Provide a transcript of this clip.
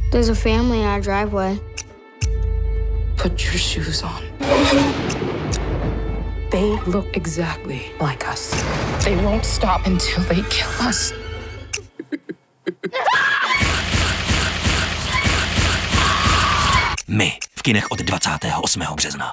There's a family in our driveway. Put your shoes on. They look exactly like us. They won't stop until they kill us. My v kinech od 28. března.